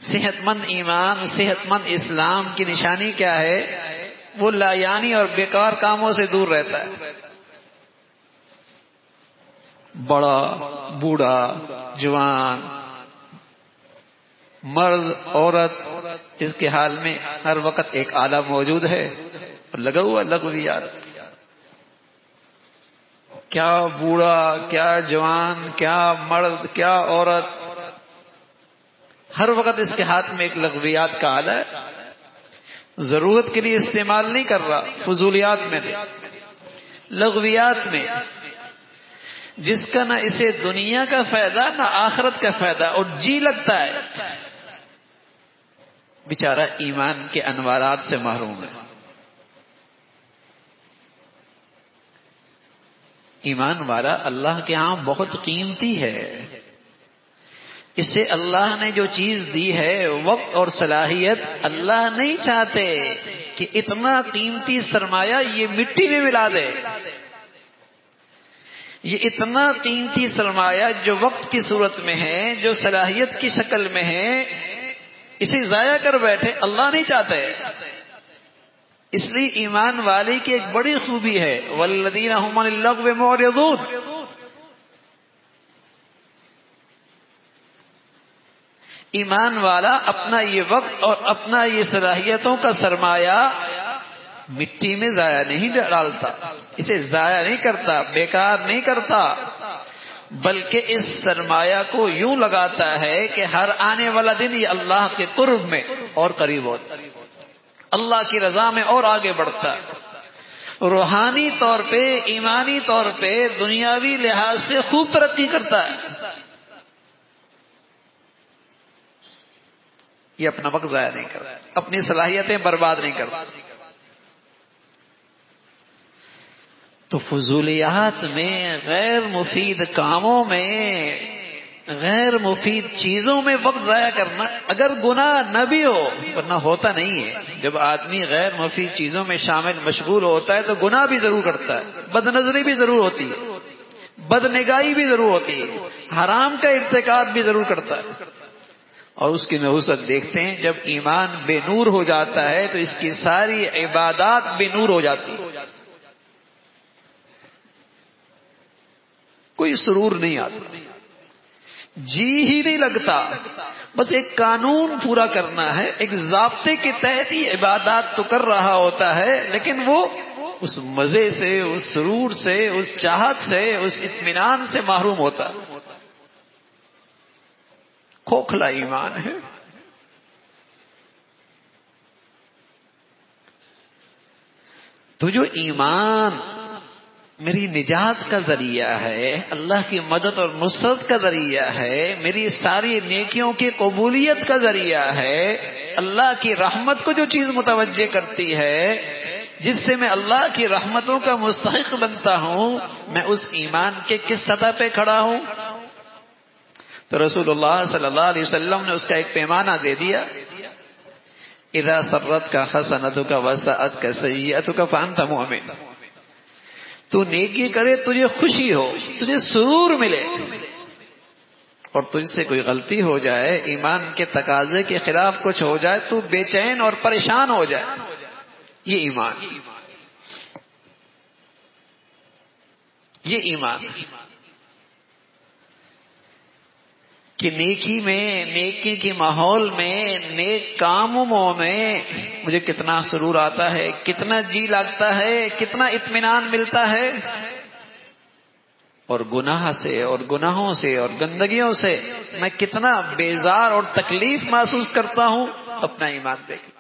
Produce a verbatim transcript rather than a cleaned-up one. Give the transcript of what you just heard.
صحت مند ایمان، صحت مند اسلام کی نشانی کیا ہے؟ وہ لا یعنی اور بیکار کاموں سے دور رہتا ہے. بڑا، بوڑھا، جوان، مرد، عورت، اس کے حال میں ہر وقت ایک آلہ موجود ہے اور لگا ہوا لغویات. کیا بوڑھا، کیا جوان، کیا مرد، کیا عورت، ہر وقت اس کے ہاتھ میں ایک لغویات کا آلہ ہے. ضرورت کے لیے استعمال نہیں کر رہا، فضولیات میں نہیں، لغویات میں، جس کا نہ اسے دنیا کا فائدہ نہ آخرت کا فائدہ، اور جی لگتا ہے بیچارہ ایمان کے انوارات سے محروم ہے. ایمان والا اللہ کے ہاں بہت قیمتی ہے. اسے اللہ نے جو چیز دی ہے، وقت اور صلاحیت، اللہ نہیں چاہتے کہ اتنا قیمتی سرمایہ یہ مٹی میں ملا دے. یہ اتنا قیمتی سرمایہ جو وقت کی صورت میں ہے، جو صلاحیت کی شکل میں ہے، اسے ضائع کر بیٹھے، اللہ نہیں چاہتے. اس لیے ایمان والے کی ایک بڑی خوبی ہے، والذین هم عن اللغو معرضون. ایمان والا اپنا یہ وقت اور اپنا یہ صلاحیتوں کا سرمایہ مٹی میں ضائع نہیں ڈالتا، اسے ضائع نہیں کرتا، بیکار نہیں کرتا، بلکہ اس سرمایہ کو یوں لگاتا ہے کہ ہر آنے والا دن یہ اللہ کے قرب میں اور قریب ہوتا ہے، اللہ کی رضا میں اور آگے بڑھتا ہے، روحانی طور پہ، ایمانی طور پہ، دنیاوی لحاظ سے خوب ترقی کرتا ہے. یہ اپنا وقت ضائع نہیں کرتا، اپنی صلاحیتیں برباد نہیں کرتا. تو فضولیات میں، غیر مفید کاموں میں، غیر مفید چیزوں میں وقت ضائع کرنا، اگر گناہ نہ بھی ہو، ورنہ ہوتا نہیں ہے. جب آدمی غیر مفید چیزوں میں شامل مشغول ہوتا ہے تو گناہ بھی ضرور کرتا ہے، بد نظری بھی ضرور ہوتی ہے، بد نگاہی بھی ضرور ہوتی ہے، حرام کا ارتکاب بھی ضرور کرتا ہے. اور اس کی نحوست دیکھتے ہیں، جب ایمان بے نور ہو جاتا ہے تو اس کی ساری عبادات بے نور ہو جاتی ہیں، کوئی سرور نہیں آتا، جی ہی نہیں لگتا. بس ایک قانون پورا کرنا ہے، ایک ضابطے کے تحت ہی عبادات تو کر رہا ہوتا ہے، لیکن وہ اس مزے سے، اس سرور سے، اس چاہت سے، اس اطمینان سے محروم ہوتا ہے. کھوکھلا ایمان ہے. تو جو ایمان میری نجات کا ذریعہ ہے، اللہ کی مدد اور نصرت کا ذریعہ ہے، میری ساری نیکیوں کی قبولیت کا ذریعہ ہے، اللہ کی رحمت کو جو چیز متوجہ کرتی ہے، جس سے میں اللہ کی رحمتوں کا مستحق بنتا ہوں، میں اس ایمان کے کس سطح پہ کھڑا ہوں؟ تو رسول اللہ صلی اللہ علیہ وسلم نے اس کا ایک پیمانہ دے دیا، اذا سرت کا حسنتک وساءت کا سیئتک فانت مؤمن. تو نیکی کرے، تجھے خوشی ہو، تجھے سرور ملے، اور تجھ سے کوئی غلطی ہو جائے، ایمان کے تقاضے کے خلاف کچھ ہو جائے، تو بے چین اور پریشان ہو جائے. یہ ایمان، یہ ایمان کہ نیکی میں، نیکی کے ماحول میں، نیک کاموں میں مجھے کتنا سرور آتا ہے، کتنا جی لگتا ہے، کتنا اطمینان ملتا ہے، اور گناہ سے اور گناہوں سے اور گندگیوں سے میں کتنا بیزار اور تکلیف محسوس کرتا ہوں. اپنا ایمان دیکھ.